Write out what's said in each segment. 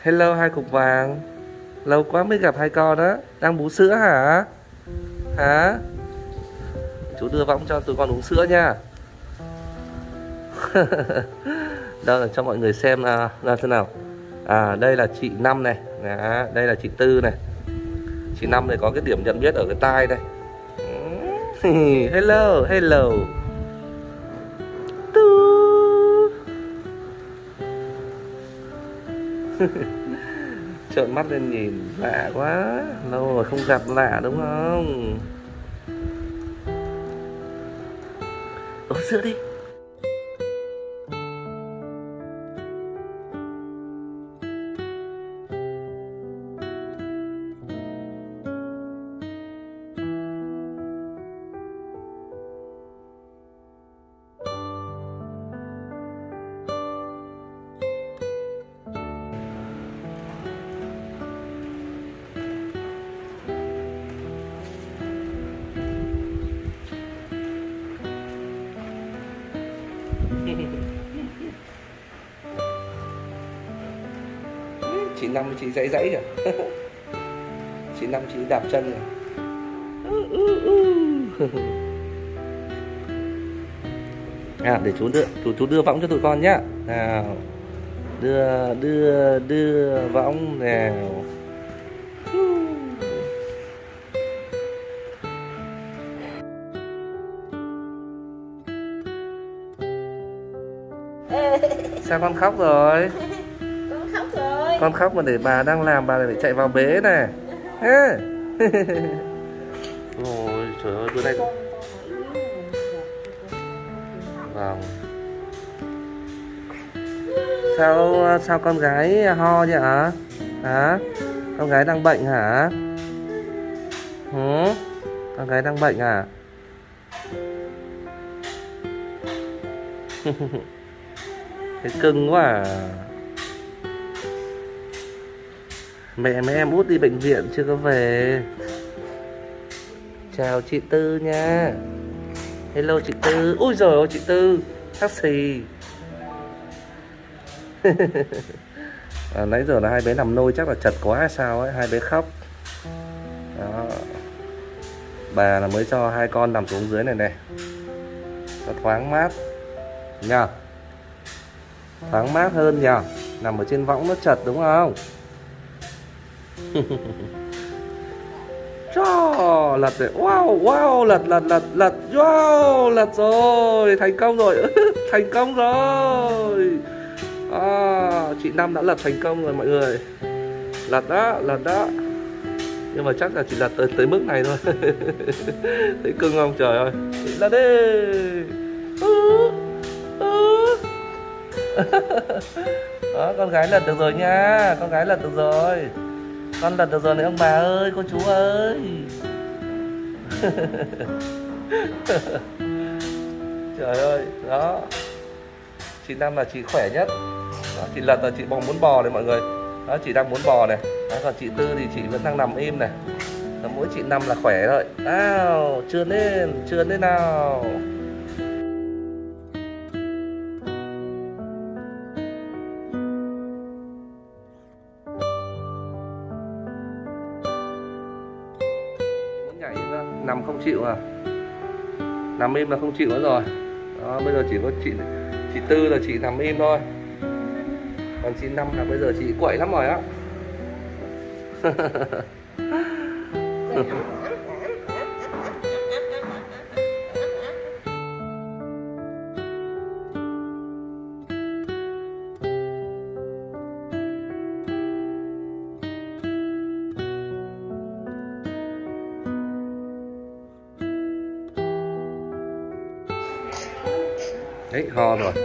Hello hai cục vàng. Lâu quá mới gặp hai con đó. Đang bú sữa hả? Hả? Chú đưa võng cho tụi con uống sữa nha. Đâu là cho mọi người xem là thế nào. Đây là chị Năm này. Đây là chị Tư này. Chị Năm này có cái điểm nhận biết ở cái tai đây. Hello, hello. Trợn mắt lên nhìn lạ quá. Lâu rồi không gặp lạ đúng không? Uống sữa đi. Chị Năm chị dãy kìa. Chị Năm chị đạp chân kìa. Để chú đưa võng cho tụi con nhá. Nào. Đưa võng nào. Sao con khóc rồi? Con khóc rồi. Con khóc mà để bà đang làm bà lại phải chạy vào bế này. Ôi trời ơi, bữa nay. Vâng. Sao con gái ho vậy hả? Hả? Con gái đang bệnh hả? Con gái đang bệnh à? Thấy cưng quá à. Mẹ mấy em út đi bệnh viện chưa có về. Chào chị Tư nha. Hello chị Tư. Ui giời ơi chị Tư. Taxi. Nãy giờ là hai bé nằm nôi chắc là chật quá hay sao ấy. Hai bé khóc. Đó. Bà là mới cho hai con nằm xuống dưới này này. Nó thoáng mát nha. Thoáng mát hơn nhỉ. Nằm ở trên võng nó chật đúng không? Cho lật rồi. Wow lật wow lật rồi. Thành công rồi. Thành công rồi. Chị Năm đã lật thành công rồi mọi người. Lật đó. Nhưng mà chắc là chỉ lật tới mức này thôi. Thấy cưng không trời ơi. Lật đi. Đó, con gái lật được rồi nha. Con gái lật được rồi. Con lật được rồi này ông bà ơi, cô chú ơi. Trời ơi, đó. Chị Năm là chị khỏe nhất. Đó, chị lật là chị muốn bò này mọi người. Đó, chị đang muốn bò này. Đó, còn chị Tư thì chị vẫn đang nằm im này. Đó, mỗi chị Năm là khỏe thôi. Nào, trườn lên nào. Nằm không chịu à? Nằm im là không chịu nữa rồi. Đó, bây giờ chỉ có chị Tư là chị nằm im thôi. Còn chị Năm là bây giờ chị quậy lắm rồi á. Đấy, ho rồi.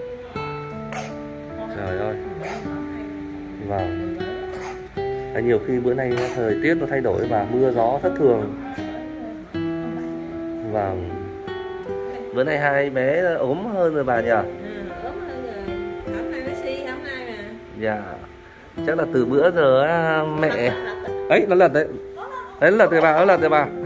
Trời ơi. Vâng. Nhiều khi bữa nay thời tiết nó thay đổi và mưa gió thất thường. Vâng. Bữa nay hai bé ốm hơn rồi bà nhỉ? Ốm hơn rồi. Hôm nay nó suy, hôm nay mà. Dạ. Chắc là từ bữa giờ mẹ. Ấy, nó lật đấy. Đấy, nó lật rồi bà.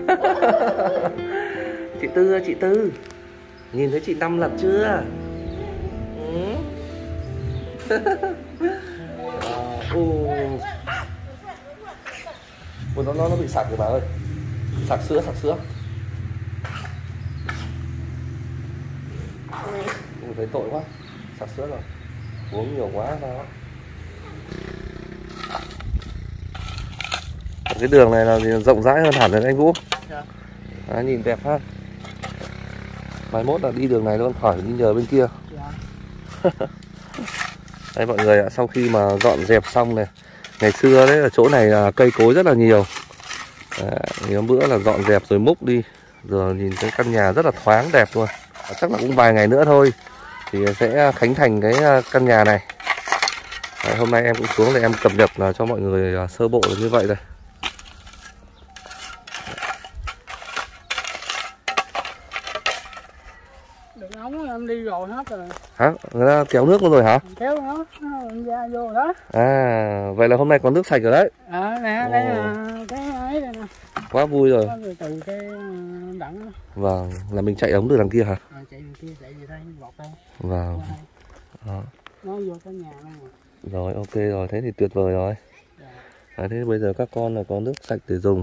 Chị Tư. Nhìn thấy chị Năm lật chưa? Ủa, nó bị sặc rồi bà ơi. Sặc sữa. Ủa, thấy tội quá. Sặc sữa rồi. Uống nhiều quá sao. Cái đường này là rộng rãi hơn hẳn rồi anh Vũ. Dạ. Nhìn đẹp ha. Mai mốt là đi đường này luôn, khỏi đi nhờ bên kia. Dạ. Đây mọi người ạ, sau khi mà dọn dẹp xong này, ngày xưa đấy ở chỗ này là cây cối rất là nhiều. Thì hôm bữa là dọn dẹp rồi múc đi, giờ nhìn cái căn nhà rất là thoáng đẹp luôn. Chắc là cũng vài ngày nữa thôi thì sẽ khánh thành cái căn nhà này. Đấy, hôm nay em cũng xuống để em cập nhật là cho mọi người sơ bộ là như vậy đây. Đường ống em đi rồi hết rồi. Hả? Người ta kéo nước luôn rồi hả? Kéo nó ra vô đó. À, vậy là hôm nay có nước sạch rồi đấy. Nè, đây là cái ấy đây nè. Quá vui rồi. Từ cái đẳng. Vâng, là mình chạy ống từ đằng kia hả? Chạy đằng kia, chạy về đây, vọt đây. Vâng. Nó vô cái nhà này. Rồi, ok rồi, thế thì tuyệt vời rồi. Dạ. Thế bây giờ các con là có nước sạch để dùng.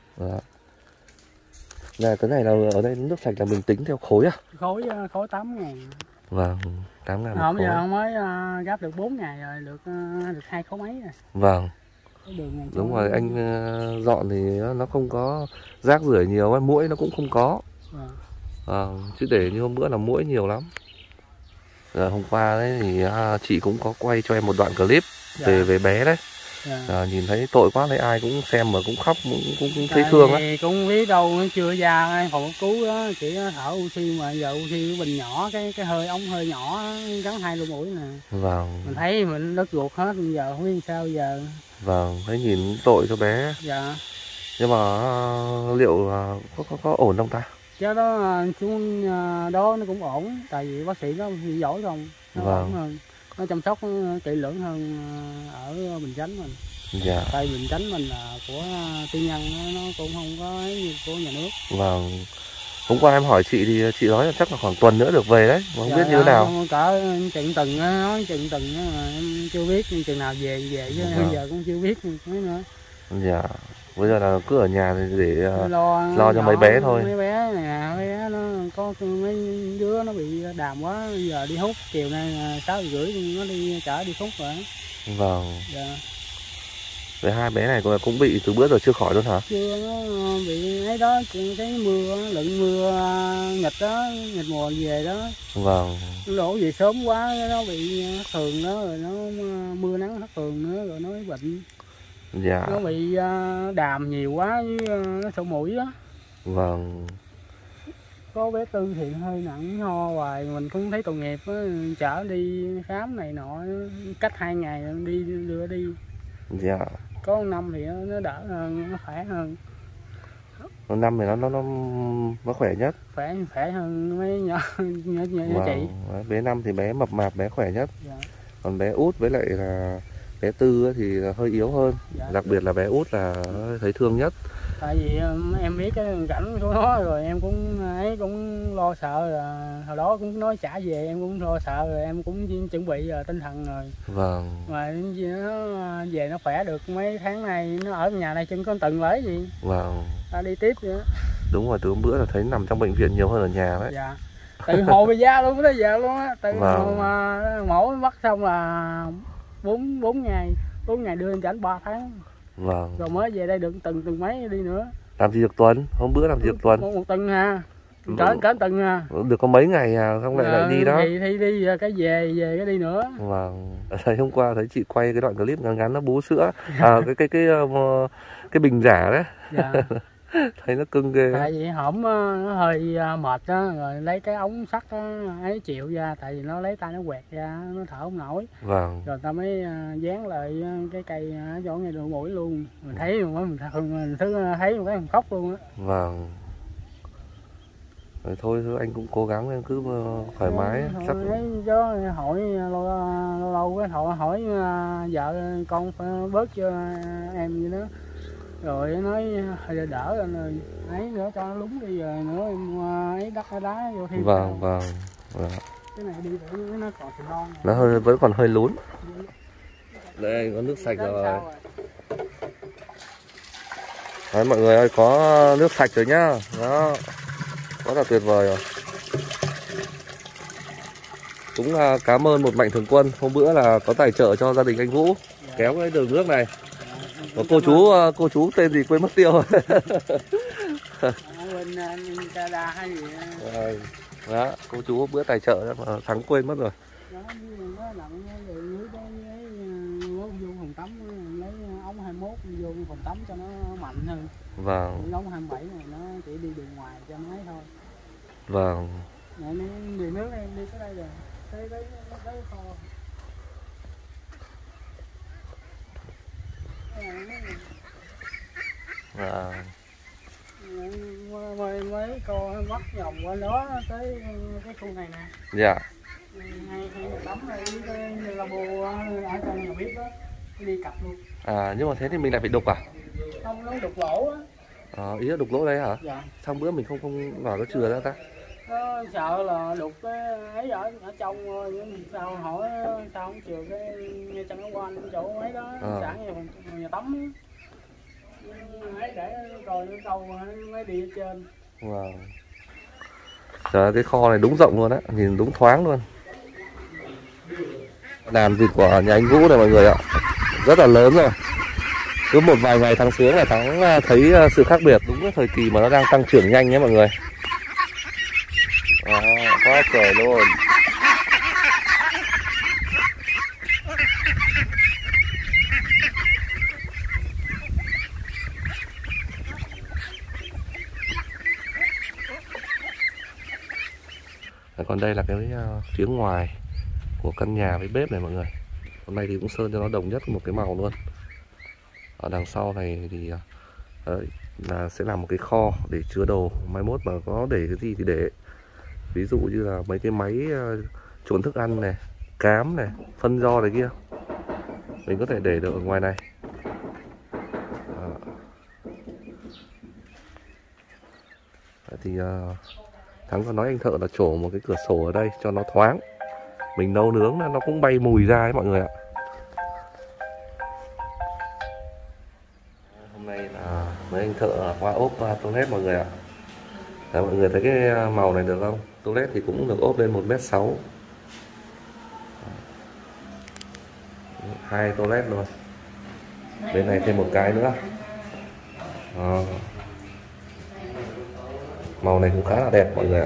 Này, cái này là ở đây nước sạch là mình tính theo khối à? Khối 8.000. Vâng, 8.000 một khối. Bây giờ mới gáp được 4 ngày rồi, được 2 khối mấy rồi. Vâng. Đúng rồi, anh dọn thì nó không có rác rưởi nhiều ấy, muỗi nó cũng không có. Chứ để như hôm bữa là muỗi nhiều lắm. Hôm qua đấy thì chị cũng có quay cho em một đoạn clip về bé đấy. Nhìn thấy tội quá, thấy ai cũng xem mà cũng khóc, cũng thấy thương á. Cũng biết đâu nó chưa ra phòng cấp cứu đó, chỉ thở oxy mà giờ oxy bình nhỏ, cái hơi ống hơi nhỏ gắn 2 lỗ mũi nè. Vâng. Mình thấy mình đứt ruột hết, giờ không biết sao giờ. Vâng, thấy nhìn tội cho bé. Dạ. Nhưng mà liệu có ổn không ta? Chứ đó xuống đó nó cũng ổn, tại vì bác sĩ nó giỏi không, nó ổn hơn, nó chăm sóc kỹ lưỡng hơn ở Bình Chánh mình. Dạ. Tại Bình Chánh mình là của tư nhân, nó cũng không có như của nhà nước. Vâng. Hôm qua em hỏi chị thì chị nói là chắc là khoảng tuần nữa được về đấy, mà không biết như thế nào. Cỡ chừng tuần nói chừng tuần mà em chưa biết chừng nào về chứ giờ cũng chưa biết nữa. Dạ. Bây giờ là cứ ở nhà để lo cho mấy bé thôi. Mấy bé nè, mấy bé nó có mấy đứa nó bị đàm quá, giờ đi hút, chiều nay 6:30 nó đi chở đi hút rồi. Vâng. Dạ. Vậy 2 bé này cũng bị từ bữa giờ chưa khỏi luôn hả? Chưa, nó bị ấy đó, cái mưa, lượng mưa nghịch đó, nghịch mùa về đó. Vâng. Nó đổ về sớm quá, nó bị thường đó, rồi nó mưa nắng thất thường nữa, rồi nó mới bệnh. Dạ. Nó bị đàm nhiều quá với nó sổ mũi đó. Vâng. Có bé Tư thì hơi nặng, ho hoài, mình cũng thấy tội nghiệp á, chở đi khám này nọ, cách 2 ngày đi đưa đi. Dạ. Có Năm thì nó đỡ hơn, nó khỏe hơn. Năm thì nó khỏe nhất. Khỏe hơn mấy nhỏ Vâng. Chị. Bé Năm thì bé mập mạp, bé khỏe nhất. Dạ. Còn bé Út với lại là bé Tư thì hơi yếu hơn. Dạ. Đặc biệt là bé Út là thấy thương nhất. Tại vì em biết cái cảnh của nó rồi, em cũng lo sợ, là hồi đó cũng nói trả về, em cũng lo sợ rồi, em cũng chuẩn bị tinh thần rồi. Vâng. Mà nó về nó khỏe được mấy tháng này, nó ở nhà này chân có từng lấy gì. Vâng. Ta đi tiếp nữa. Đúng rồi, từ hôm bữa là thấy nằm trong bệnh viện nhiều hơn ở nhà đấy. Dạ. Từ hồi về ra luôn tới giờ luôn á, từ Vâng. hồi mà mổ bắt xong là 4 ngày đưa lên chảnh 3 tháng. Vâng. Rồi mới về đây được tuần mấy đi nữa. Làm gì được tuần? Hôm bữa làm gì được tuần? Một tuần ha. Cỡ tuần ha. Được có mấy ngày xong lại đi đó. Thì đi cái về cái đi nữa. Vâng. Thấy hôm qua thấy chị quay cái đoạn clip ngắn nó bú sữa. Cái bình giả đấy. Dạ. Thấy nó cưng ghê. Tại vì hổm nó hơi mệt đó, rồi lấy cái ống sắt ấy chịu ra, tại vì nó lấy tay nó quẹt ra, nó thở không nổi. Vâng. Rồi ta mới dán lại cái cây chỗ ngay đầu mũi luôn. Mình thấy mình thấy một cái mình khóc luôn á. Vâng. Rồi thôi anh cũng cố gắng, em cứ thoải mái. Chắc cho hỏi lâu cái hỏi vợ con phải bớt cho em vậy đó. Rồi nói hơi đỡ rồi ấy nữa cho nó lúng đi, rồi nữa em ấy đá vô thêm. Vâng. Cái này đi để nó còn xì non. Nó vẫn còn hơi lún. Đây có nước sạch Đến rồi. sau Đấy mọi người ơi, có nước sạch rồi nhá. Đó, quá là tuyệt vời rồi. Cũng cảm ơn một mạnh thường quân. Hôm bữa là có tài trợ cho gia đình anh Vũ kéo cái đường nước này. Và cô chú tên gì quên mất tiêu rồi. bên Canada hay gì Đó, cô chú bữa tài trợ mà Thắng quên mất rồi. đó, nó nằm dưới vô phòng tắm, lấy ống 21 vô phòng tắm cho nó mạnh hơn. Vâng. Ống 27 này nó chỉ đi đường ngoài cho nó ấy thôi. Vâng. Này đi nước em đi tới đây rồi, tới kho. Mấy con bắt vòng qua đó tới cái khu này nè. Dạ. Hay tắm này với là bồ ở trong nhà bếp đó, đi cặp luôn. Nhưng mà thế thì mình lại phải đục à? Không, nó đục lỗ á. Ý là đục lỗ đấy hả? Dạ. Xong bữa mình không vào nó chừa ra ta? Nó sợ là đục cái ấy ở trong thôi, nhưng sao hỏi sao không chừa cái ngay trong cái quanh chỗ ấy đó, sẵn nhà tắm ấy để rồi nó đâu mới đi ở trên. Wow. Trời, cái kho này đúng rộng luôn á, nhìn đúng thoáng luôn. Đàn vịt của nhà anh Vũ này mọi người ạ, rất là lớn rồi. Cứ một vài ngày Thắng xuống là Thắng thấy sự khác biệt. Đúng cái thời kỳ mà nó đang tăng trưởng nhanh nhé mọi người. Quá trời luôn. Còn đây là cái phía ngoài của căn nhà với bếp này mọi người. Hôm nay thì cũng sơn cho nó đồng nhất một cái màu luôn. Ở đằng sau này thì là sẽ làm một cái kho để chứa đồ. Mai mốt mà có để cái gì thì để. Ví dụ như là mấy cái máy trộn thức ăn này, cám này, phân ro này kia, mình có thể để được ở ngoài này. Thì Thắng có nói anh thợ là trổ một cái cửa sổ ở đây cho nó thoáng. Mình nấu nướng nó cũng bay mùi ra ấy mọi người ạ. Hôm nay là mấy anh thợ qua ốp toilet mọi người ạ. Đấy, mọi người thấy cái màu này được không? Toilet thì cũng được ốp lên 1m6. 2 toilet luôn. Bên này thêm một cái nữa. Màu này cũng khá là đẹp mọi người ạ.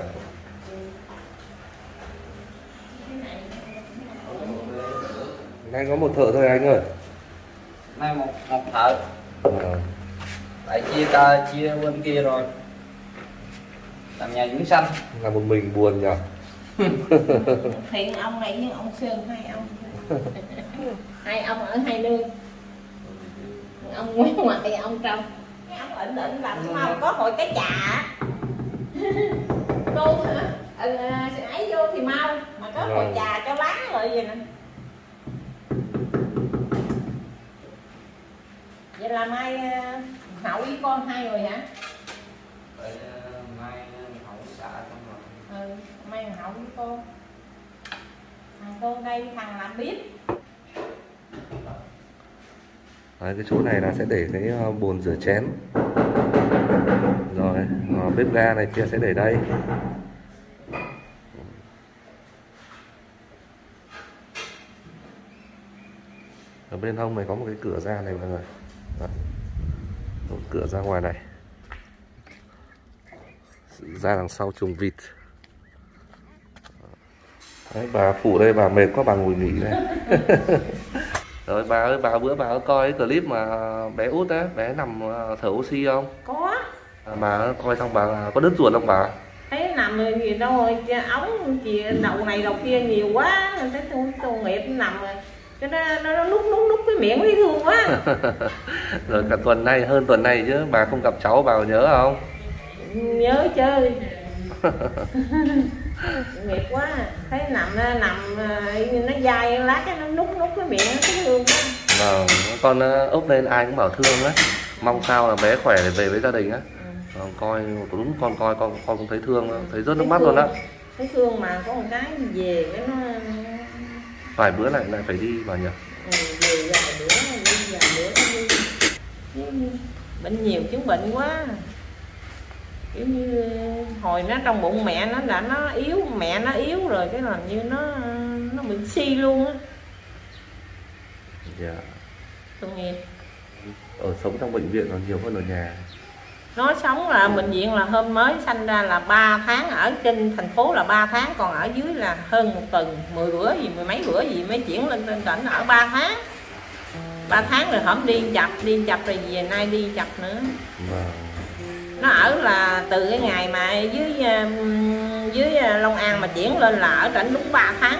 Nay có một thợ thôi anh ơi. Nay một thợ. Tại chia bên kia rồi. Làm nhà dưỡng xanh. Là một mình buồn nhỉ. Hiện ông này với ông Sơn, hai ông. Hai ông ở hai nơi. Ông ngoài ngoài ông trong. Ông ẩn định làm sao có hội cái chà. Cô hả? Ấy vô thì mau, mà có hội trà cho lá rồi vậy nè. Vậy là mai Hậu với con hai người hả? Mai Hậu xả xong rồi. Mai Hậu với con. Thằng con đây thằng làm bếp. Đấy, cái chỗ này là sẽ để cái bồn rửa chén. Rồi bếp ga này kia sẽ để đây. Ở bên hông này có một cái cửa ra này mọi người. Đó. Một cửa ra ngoài này. Ra đằng sau chuồng vịt. Đấy, bà phụ đây, bà mệt quá bà ngồi nghỉ đây. Rồi bà ơi, bữa bà có coi cái clip mà bé út á, bé nằm thở oxy không? Có. Bà coi xong bà có đứt ruột không bà? Thấy nằm gì đâu rồi, ống chị đầu này đầu kia nhiều quá, thấy tôi nghiệp nằm rồi. Cái nó nút cái miệng thấy thương quá. Rồi cả tuần nay, hơn tuần này chứ, bà không gặp cháu bà có nhớ không? Nhớ chơi. Nghiệp quá, thấy nằm nó dai lát cái nó nút cái miệng nó thấy thương quá. Vâng, con ốp lên ai cũng bảo thương á, mong sao là bé khỏe để về với gia đình á. Coi đúng con coi con cũng thấy thương, thấy rớt nước mắt luôn á. Thấy thương mà có một cái về cái nó vài bữa lại phải đi vào nhỉ. Về vài bữa bệnh nhiều chứng bệnh quá, kiểu như hồi nó trong bụng mẹ nó đã nó yếu, mẹ nó yếu rồi cái làm như nó bị suy luôn á. Dạ. Tội nghiệp. Ở sống trong bệnh viện còn nhiều hơn ở nhà. Nó sống là bệnh viện là hôm mới sanh ra là 3 tháng, ở trên thành phố là 3 tháng, còn ở dưới là hơn 1 tuần, 10 bữa gì, 10 mấy bữa gì mới chuyển lên tỉnh ở 3 tháng. 3 tháng rồi hổng đi chập rồi về nay đi chập nữa. Nó ở là từ cái ngày mà dưới Long An mà chuyển lên là ở trển đúng 3 tháng.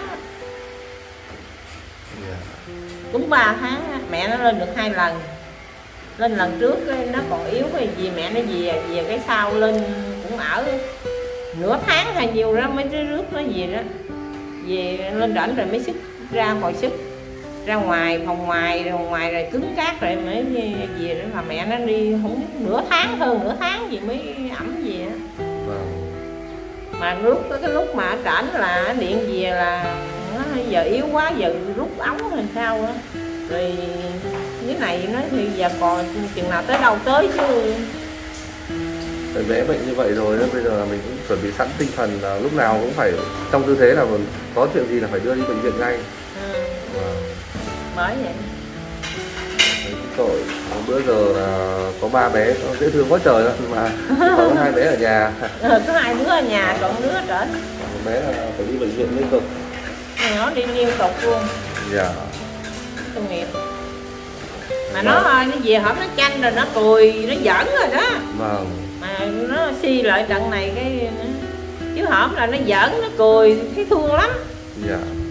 Đúng 3 tháng mẹ nó lên được 2 lần. Lên lần trước nó còn yếu cái gì mẹ nó về cái sau lên cũng ở nửa tháng hay nhiều đó mới rước nó về đó. Về lên trển rồi mới sức ra hồi sức ra ngoài phòng ngoài rồi cứng cát rồi mới về đó, là mẹ nó đi không biết hơn nửa tháng gì mới ẩm về đó. Mà cái lúc mà ở trển là điện về là nó giờ yếu quá, giờ rút ống hay sao đó. Rồi cái này nói thì giờ còn chừng nào tới đâu tới chứ. Rồi bé bệnh như vậy rồi đó, bây giờ là mình cũng chuẩn bị sẵn tinh thần là lúc nào cũng phải trong tư thế là có chuyện gì là phải đưa đi bệnh viện ngay. Bởi vậy. Tội, bữa giờ là có 3 bé, dễ thương quá trời mà có 2 bé ở nhà. Có 2 đứa ở nhà, còn đứa ở trển. Một bé là phải đi bệnh viện liên tục. Nó đi liên tục luôn. Dạ. Tội nghiệp. Mà nó về hổm nó chanh rồi nó cười, nó giỡn rồi đó. Vâng. Mà nó suy lại trận này cái chứ hổm là nó giỡn, nó cười, thấy thương lắm. Dạ.